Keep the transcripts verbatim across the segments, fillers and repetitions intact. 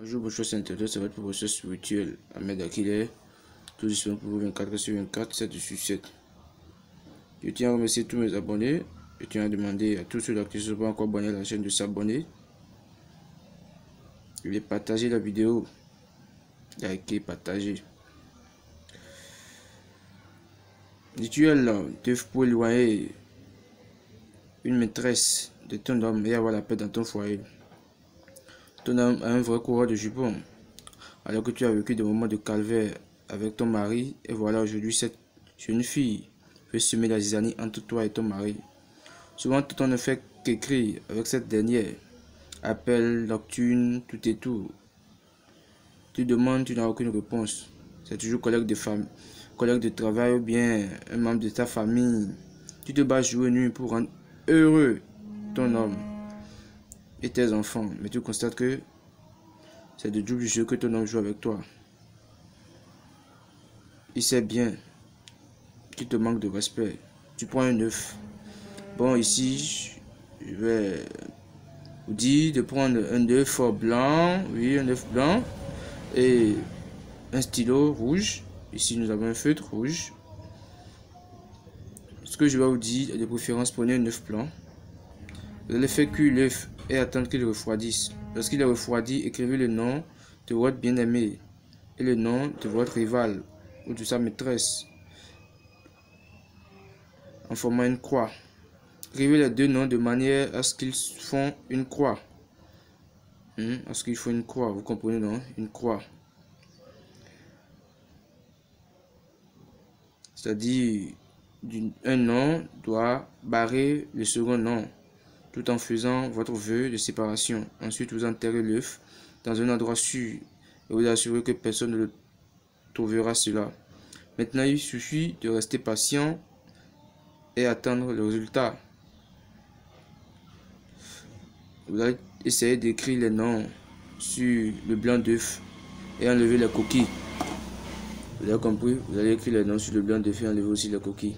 Bonjour, bonjour, c'est Internet, c'est votre professeur spirituel Ahmed Akile, tout disponible pour vous vingt-quatre sur vingt-quatre, sept sur sept. Je tiens à remercier tous mes abonnés. Je tiens à demander à tous ceux qui ne sont pas encore abonnés à la chaîne de s'abonner, de partager la vidéo, liker, partager. Rituel pour éloigner une maîtresse de ton homme et avoir la paix dans ton foyer. Ton homme a un vrai coureur de jupon, alors que tu as vécu des moments de calvaire avec ton mari, et voilà aujourd'hui cette jeune fille veut semer la zizanie entre toi et ton mari. Souvent tout on ne fait qu'écrire avec cette dernière, appel, nocturne, tout et tout. Tu demandes, tu n'as aucune réponse. C'est toujours collègue de femme, collègue de travail ou bien un membre de ta famille. Tu te bats jour et nuit pour rendre heureux ton homme et tes enfants, mais tu constates que c'est de double jeu que ton homme joue avec toi. Il sait bien qu'il te manque de respect. Tu prends un œuf. Bon, ici, je vais vous dire de prendre un œuf blanc, oui, un œuf blanc, et un stylo rouge. Ici, nous avons un feutre rouge. Ce que je vais vous dire, de préférence, prenez un œuf blanc. Vous allez faire cuire l'œuf et attendre qu'il refroidisse. Lorsqu'il est refroidi, écrivez le nom de votre bien-aimé et le nom de votre rival ou de sa maîtresse en formant une croix. Écrivez les deux noms de manière à ce qu'ils font une croix. Hum, à ce qu'il faut une croix, vous comprenez, non? Une croix. C'est-à-dire, un nom doit barrer le second nom, tout en faisant votre vœu de séparation. Ensuite, vous enterrez l'œuf dans un endroit sûr et vous assurez que personne ne le trouvera cela. Maintenant, il suffit de rester patient et attendre le résultat. Vous allez essayer d'écrire les noms sur le blanc d'œuf et enlever les coquilles. Vous avez compris? Vous allez écrire les noms sur le blanc d'œuf et enlever aussi les coquilles.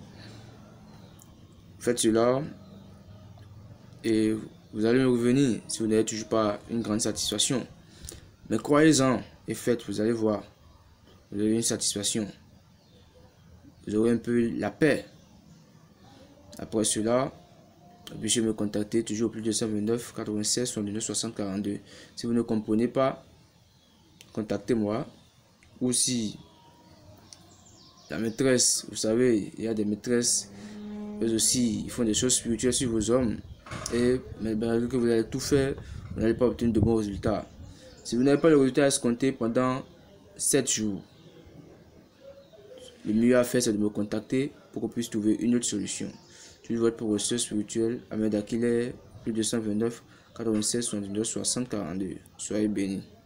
Faites cela et vous allez me revenir si vous n'avez toujours pas une grande satisfaction. Mais croyez-en et faites, vous allez voir. Vous avez une satisfaction. Vous aurez un peu la paix. Après cela, veuillez me contacter toujours au plus deux cent vingt-neuf quatre-vingt-seize soixante-neuf soixante quarante-deux. Si vous ne comprenez pas, contactez-moi. Ou si la maîtresse, vous savez, il y a des maîtresses, eux aussi, ils font des choses spirituelles sur vos hommes. Et malgré que vous allez tout faire, vous n'allez pas obtenir de bons résultats. Si vous n'avez pas le résultat escompté pendant sept jours, le mieux à faire, c'est de me contacter pour qu'on puisse trouver une autre solution. Je suis votre professeur spirituel, Ahmed Akile, plus deux cent vingt-neuf quatre-vingt-seize soixante-neuf soixante quarante-deux. Soyez bénis.